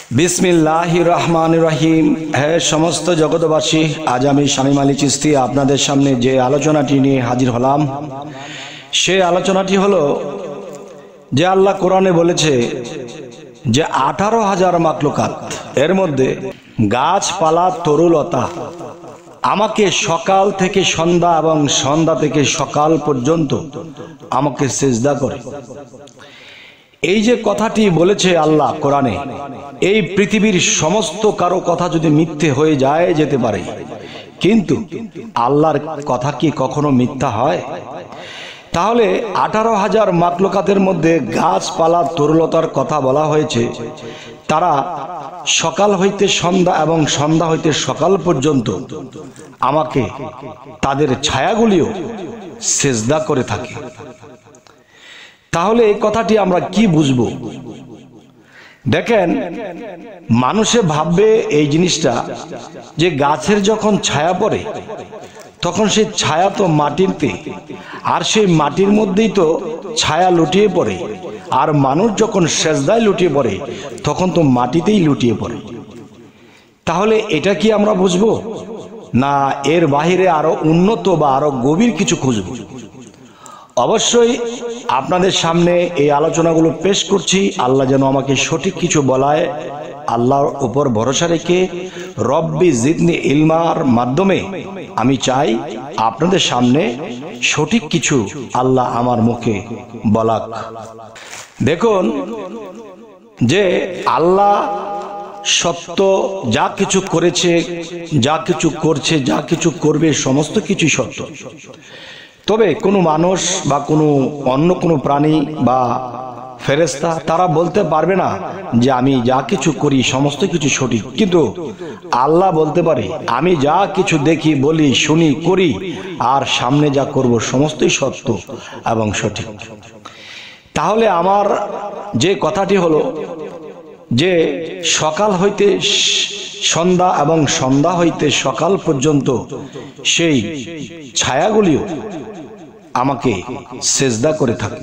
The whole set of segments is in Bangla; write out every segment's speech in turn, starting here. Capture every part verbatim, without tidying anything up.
বিসমিল্লাহির রহমানির রহিম। হে সমস্ত জগৎবাসী, আজ আমি শামীম আলী চিশতি আপনাদের সামনে যে আলোচনাটি নিয়ে হাজির হলাম, সেই আলোচনাটি হলো যে আল্লাহ কোরআনে বলেছে যে আঠারো হাজার মাখলুকাত, এর মধ্যে গাছপালা তরুলতা আমাকে সকাল থেকে সন্ধ্যা এবং সন্ধ্যা থেকে সকাল পর্যন্ত আমাকে সিজদা করে। এই যে কথাটি বলেছে আল্লাহ কোরআনে, এই পৃথিবীর সমস্ত কারো কথা যদি মিথ্যে হয়ে যায় যেতে পারে, কিন্তু আল্লাহর কথা কি কখনো মিথ্যা হয়? তাহলে আঠারো হাজার মাখলুকাতের মধ্যে গাছপালা তরুলতার কথা বলা হয়েছে, তারা সকাল হইতে সন্ধ্যা এবং সন্ধ্যা হইতে সকাল পর্যন্ত আমাকে তাদের ছায়াগুলিও সিজদা করে থাকে। তাহলে এই কথাটি আমরা কি বুঝবো? দেখেন, মানুষে ভাববে এই জিনিসটা যে গাছের যখন ছায়া পড়ে তখন সেই ছায়া তো মাটিতে, আর সেই মাটির মধ্যেই তো ছায়া লুটিয়ে পড়ে, আর মানুষ যখন সেজদায় লুটিয়ে পড়ে তখন তো মাটিতেই লুটিয়ে পড়ে। তাহলে এটা কি আমরা বুঝবো, না এর বাহিরে আরো উন্নত বা আরো গভীর কিছু খুঁজবো? অবশ্যই আপনাদের সামনে এই আলোচনাগুলো পেশ করছি, আল্লাহ যেন আমাকে সঠিক কিছু বলায় আল্লাহর উপর ভরসা রেখে রব্বি জিদনি ইলমার মাধ্যমে আমি চাই আপনাদের সামনে সঠিক কিছু আল্লাহ আমার মুখে বলাক। দেখুন যে আল্লাহ সত্য, যা কিছু করেছে, যা কিছু করছে, যা কিছু করবে, সমস্ত কিছুই সত্য। তবে কোনো মানুষ বা কোনো অন্য কোনো প্রাণী বা ফেরেশতা তারা বলতে পারবে না যে আমি যা কিছু করি সমস্ত কিছু সঠিক, কিন্তু আল্লাহ বলতে পারে আমি যা কিছু দেখি, বলি, শুনি, করি আর সামনে যা করব সমস্তই সত্য এবং সঠিক। তাহলে আমার যে কথাটি হলো যে সকাল হইতে সন্ধ্যা এবং সন্ধ্যা হইতে সকাল পর্যন্ত সেই ছায়াগুলিও আমাকে সিজদা করে থাকে।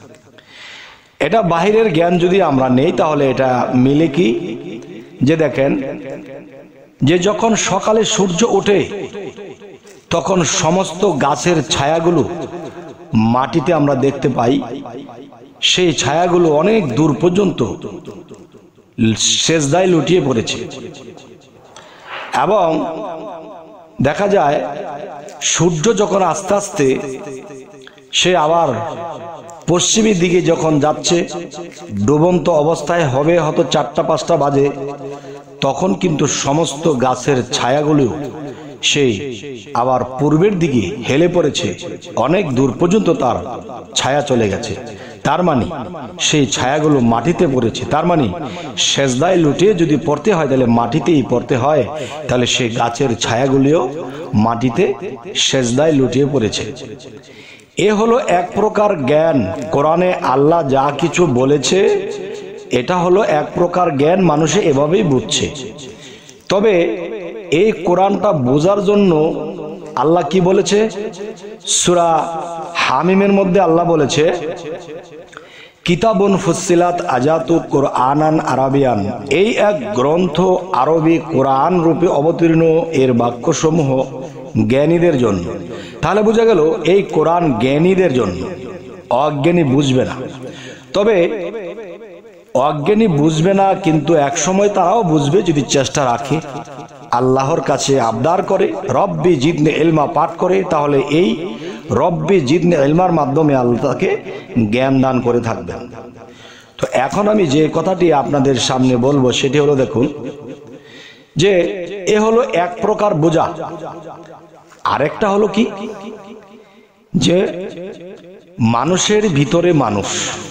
এটা বাহিরের জ্ঞান যদি আমরা নেই তাহলে এটা মিলে কি, যে দেখেন যে যখন সকালে সূর্য ওঠে তখন সমস্ত গাছের ছায়াগুলো মাটিতে আমরা দেখতে পাই, সেই ছায়াগুলো অনেক দূর পর্যন্ত সেজদায় লুটিয়ে পড়েছে। এবং দেখা যায় সূর্য যখন আস্তে আস্তে সে আবার পশ্চিমের দিকে যখন যাচ্ছে, ডুবন্ত অবস্থায় হবে হয়তো চারটা পাঁচটা বাজে, তখন কিন্তু সমস্ত গাছের ছায়াগুলো সেই আবার পূর্বের দিকে হেলে পড়েছে, অনেক দূর পর্যন্ত তার ছায়া চলে গেছে। তার মানে সেই ছায়াগুলো মাটিতে পড়েছে। তার মানে সেজদায় লুটিয়ে যদি পড়তে হয় তাহলে মাটিতেই পড়তে হয়, তাহলে সেই গাছের ছায়াগুলিও মাটিতে সেজদায় লুটিয়ে পড়েছে। এ হলো এক প্রকার জ্ঞান। কোরআনে আল্লাহ যা কিছু বলেছে এটা হলো এক প্রকার জ্ঞান, মানুষে এভাবেই বুঝছে। তবে এই কোরআনটা বোঝার জন্য আল্লাহ কি বলেছে? সূরা হামিমের মধ্যে আল্লাহ বলেছে কিতাবুন ফুসসিলাত আজাতু কুরআনান আরাবিয়ান, এই এক গ্রন্থ আরবি কোরআন রূপে অবতীর্ণ, এর বাক্যসমূহ জ্ঞানীদের জন্য। তাহলে বোঝা গেল এই কোরআন জ্ঞানীদের জন্য, অজ্ঞানী বুঝবে না। তবে অজ্ঞানী বুঝবে না, কিন্তু এক সময় তারাও বুঝবে যদি চেষ্টা রাখে, আল্লাহর কাছে আবদার করে, রব্বি জিদনি ইলমা পাঠ করে, তাহলে এই রব্বি জিদনি ইলমার মাধ্যমে আল্লাহ তাকে জ্ঞান দান করে থাকবেন। তো এখন আমি যে কথাটি আপনাদের সামনে বলবো সেটি হলো, দেখুন যে এ হলো এক প্রকার বোঝা। আরেকটা হলো কি, যে মানুষের ভিতরে মানুষ,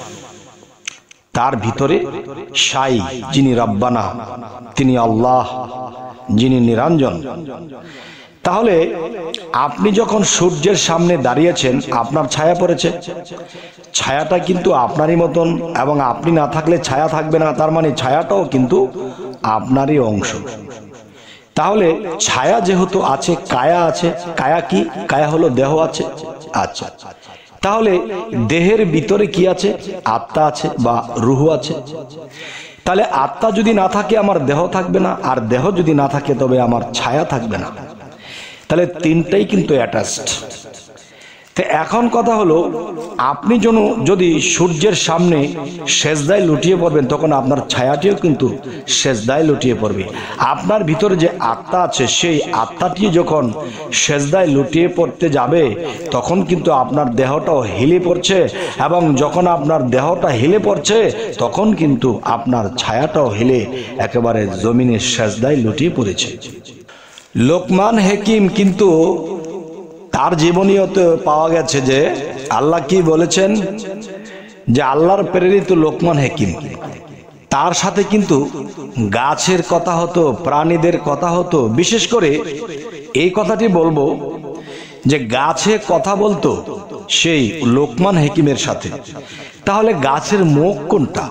তার ভিতরে সাই যিনি রব্বানা, তিনি আল্লাহ, যিনি নিরঞ্জন। তাহলে আপনি যখন সূর্যের সামনে দাঁড়িয়েছেন, আপনার ছায়া পড়েছে, ছায়াটা কিন্তু আপনারই মতন, এবং আপনি না থাকলে ছায়া থাকবে না, তার মানে ছায়াটাও কিন্তু আপনারই অংশ। তাহলে ছায়া যেহেতু আছে, কায়া আছে। কায়া কি? কায়া হলো দেহ আছে। আচ্ছা, তাহলে দেহের ভিতরে কি আছে? আত্মা আছে বা রূহ আছে। তাহলে আত্মা যদি না থাকে আমার দেহ থাকবে না, আর দেহ যদি না থাকে তবে আমার ছায়া থাকবে না। তাহলে তিনটাই কিন্তু অ্যাটাচড। তো এখন কথা হলো, আপনি যেন যদি সূর্যের সামনে সেজদায় লুটিয়ে পড়বেন তখন আপনার ছায়াটিও কিন্তু সেজদায় লুটিয়ে পড়বে। আপনার ভিতরে যে আত্মা আছে সেই আত্মাটি যখন সেজদায় লুটিয়ে পড়তে যাবে তখন কিন্তু আপনার দেহটাও হেলে পড়ছে, এবং যখন আপনার দেহটা হেলে পড়ছে তখন কিন্তু আপনার ছায়াটাও হেলে একেবারে জমিনের সেজদায় লুটিয়ে পড়েছে। লোকমান হাকিম কিন্তু তার জীবনীতে পাওয়া গেছে যে আল্লাহ কি বলেছেন, যে আল্লাহর প্রেরিত লোকমান হাকিম, তার সাথে কিন্তু গাছের কথা হতো, প্রাণীদের কথা হতো। বিশেষ করে এই কথাটি বলবো যে গাছে কথা বলতো সেই লোকমান হাকিমের সাথে। তাহলে গাছের মুখ কোনটা?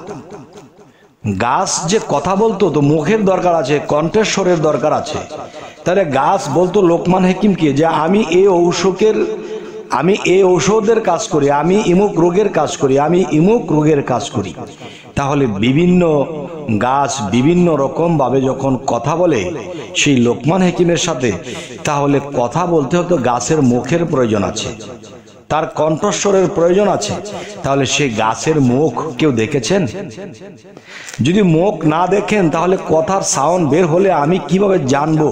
গাছ যে কথা বলতো তো মুখের দরকার আছে, কণ্ঠস্বরের দরকার আছে। তাহলে গাছ বলতো লোকমান হাকিমকে যে আমি এই ঔষধের আমি এই ঔষধের কাজ করি, আমি ইমুক রোগের কাজ করি, আমি ইমুক রোগের কাজ করি। তাহলে বিভিন্ন গাছ বিভিন্ন রকম ভাবে যখন কথা বলে সেই লোকমান হাকিমের সাথে, তাহলে কথা বলতে হতো গাছের মুখের প্রয়োজন আছে, তার কণ্ঠস্বরের প্রয়োজন আছে। তাহলে সেই গাছের মুখ কেউ দেখেছেন? যদি মুখ না দেখেন তাহলে কথার সাউন্ড বের হলে আমি কিভাবে জানবো?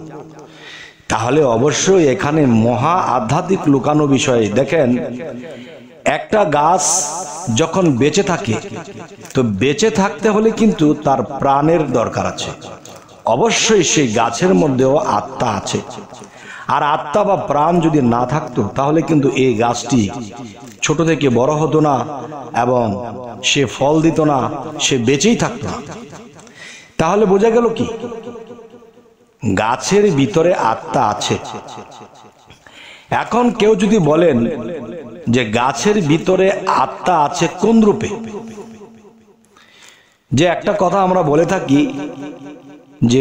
তাহলে অবশ্যই এখানে মহা আধ্যাত্মিক লুকানো বিষয়। দেখেন, একটা গাছ যখন বেঁচে থাকে তো বেঁচে থাকতে হলে কিন্তু তার প্রাণের দরকার আছে। অবশ্যই সেই গাছের মধ্যেও আত্মা আছে, আর আত্মা বা প্রাণ যদি না থাকতো তাহলে কিন্তু এই গাছটি ছোট থেকে বড় হতো না, এবং সে ফল দিত না, সে বেঁচেই থাকতো না। তাহলে বোঝা গেল কি, গাছের ভিতরে আত্মা আছে। এখন কেউ যদি বলেন যে গাছের ভিতরে আত্মা আছে কোন রূপে, যে একটা কথা আমরা বলে থাকি, যে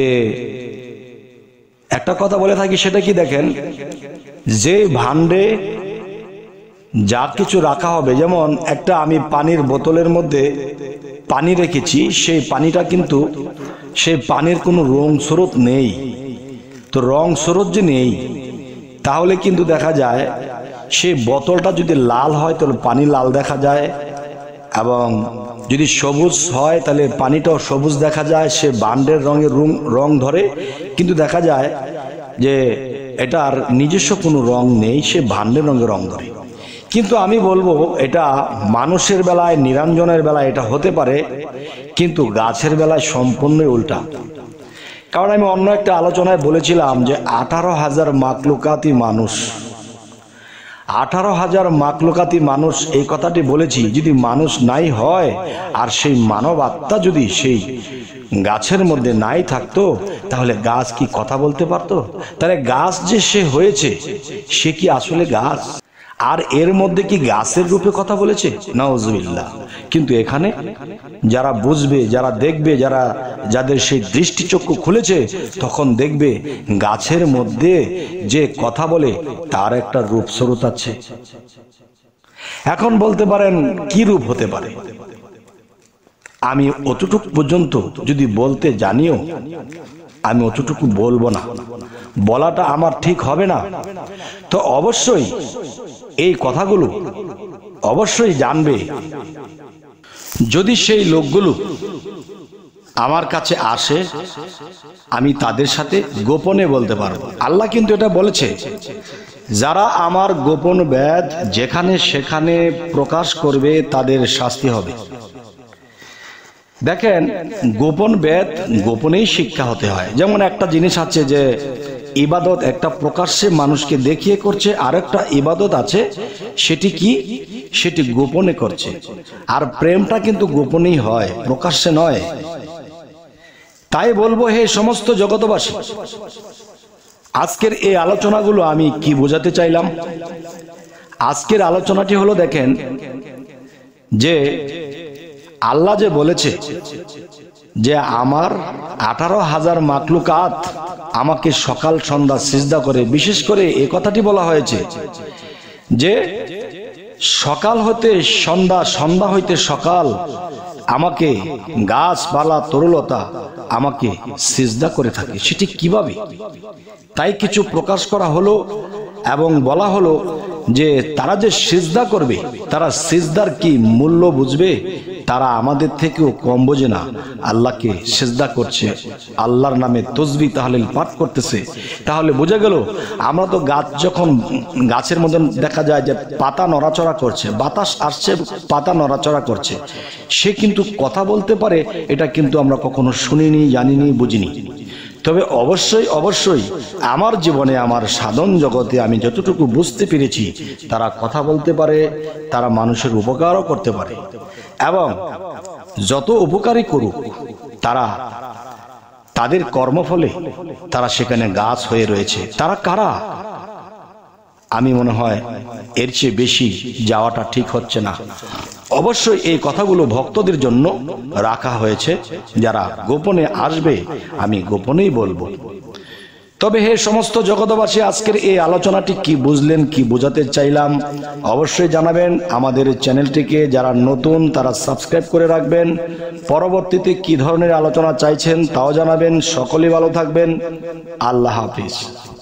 একটা কথা বলে থাকি সেটা কি দেখেন, যে ভাণ্ডে যা কিছু রাখা হবে, যেমন একটা আমি পানির বোতলের মধ্যে পানি রেখেছি, সেই পানিটা কিন্তু সেই পানির কোনো রং স্রোত নেই। তো রং স্রোত যে নেই, তাহলে কিন্তু দেখা যায় সেই বোতলটা যদি লাল হয় তাহলে পানি লাল দেখা যায়, এবং যদি সবুজ হয় তাহলে পানিটাও সবুজ দেখা যায়। সে ভাণ্ডের রঙের রং রং ধরে, কিন্তু দেখা যায় যে এটার নিজস্ব কোনো রং নেই, সে ভাণ্ডের রঙের রং ধরে। কিন্তু আমি বলবো এটা মানুষের বেলায়, নিরঞ্জনের বেলায় এটা হতে পারে, কিন্তু গাছের বেলায় সম্পূর্ণ উল্টা। কারণ আমি অন্য একটা আলোচনায় বলেছিলাম যে আঠারো হাজার মাকলুকাতি মানুষ, আঠারো হাজার মাকলুকাতি মানুষ, এই কথাটি বলেছি। যদি মানুষ নাই হয় আর সেই মানব আত্মা যদি সেই গাছের মধ্যে নাই থাকতো তাহলে গাছ কি কথা বলতে পারতো? তাহলে গাছ যে সে হয়েছে সে কি আসলে গাছ? আর এর মধ্যে কি গাছের রূপে কথা বলেছে? নাউজুবিল্লাহ। কিন্তু এখানে যারা বুঝবে, যারা দেখবে, যারা যাদের সেই দৃষ্টিচক্ষু খুলেছে, তখন দেখবে গাছের মধ্যে যে কথা বলে তার একটা রূপ স্বরূপ আছে। এখন বলতে পারেন কি রূপ হতে পারে? আমি অতটুকু পর্যন্ত যদি বলতে জানিও, আমি অতটুকু বলবো না, বলাটা আমার ঠিক হবে না। তো অবশ্যই এই কথাগুলো অবশ্যই জানবে যদি সেই লোকগুলো আমার কাছে আসে, আমি তাদের সাথে গোপনে বলতে পারবো। আল্লাহ কিন্তু এটা বলেছে, যারা আমার গোপন বেদ যেখানে সেখানে প্রকাশ করবে তাদের শাস্তি হবে। দেখেন, গোপন বেদ গোপনেই শিক্ষা হতে হয়। যেমন একটা জিনিস আছে যে ইবাদত একটা প্রকাশ্যে মানুষকে দেখিয়ে করছে, আর একটা ইবাদত আছে সেটি কি, সেটি গোপনে করছে। আর প্রেমটা কিন্তু গোপনেই হয়, প্রকাশ্যে নয়। তাই বলবো, হে সমস্ত জগতবাসী, আজকের এই আলোচনাগুলো আমি কি বোঝাতে চাইলাম? আজকের আলোচনাটি হলো, দেখেন যে আল্লাহ যে বলেছে যে আমার আঠারো হাজার মাকলুকাত আমাকে সকাল সন্ধ্যা সিজদা করে। বিশেষ করে এই কথাটি বলা হয়েছে যে সকাল হতে সন্ধ্যা, সন্ধ্যা হইতে সকাল আমাকে গাছপালা তরুলতা আমাকে সিজদা করে থাকে, সেটি কিভাবে? তাই কিছু প্রকাশ করা হলো এবং বলা হলো যে তারা যে সিজদা করবে, তারা সিজদার কি মূল্য বুঝবে? তারা আমাদের থেকেও কম বোঝে না। আল্লাহকে সিজদা করছে, আল্লাহর নামে তসবিহ তাহলিল পাঠ করতেছে। তাহলে বোঝা গেল আমরা তো গাছ, যখন গাছের মধ্যে দেখা যায় যে পাতা নড়াচড়া করছে, বাতাস আসছে, পাতা নড়াচড়া করছে, সে কিন্তু কথা বলতে পারে, এটা কিন্তু আমরা কখনো শুনিনি, জানিনি, বুঝিনি। তবে অবশ্যই অবশ্যই আমার জীবনে, আমার সাধন জগতে আমি যতটুকু বুঝতে পেরেছি, তারা কথা বলতে পারে, তারা মানুষের উপকারও করতে পারে, এবং যত উপকারই করুক তারা তাদের কর্মফলে তারা সেখানে গাছ হয়ে রয়েছে। তারা কারা? আমি মনে হয় এর চেয়ে বেশি যাওয়াটা ঠিক হচ্ছে না। অবশ্যই এই কথাগুলো ভক্তদের জন্য রাখা হয়েছে, যারা গোপনে আসবে আমি গোপনেই বলবো। তবে হে সমস্ত জগতবাসী, আজকের এই আলোচনাটি কি বুঝলেন, কি বোঝাতে চাইলাম অবশ্যই জানাবেন। আমাদের চ্যানেলটিকে যারা নতুন তারা সাবস্ক্রাইব করে রাখবেন। পরবর্তীতে কি ধরনের আলোচনা চাইছেন তাও জানাবেন। সকলেই ভালো থাকবেন। আল্লাহ হাফিজ।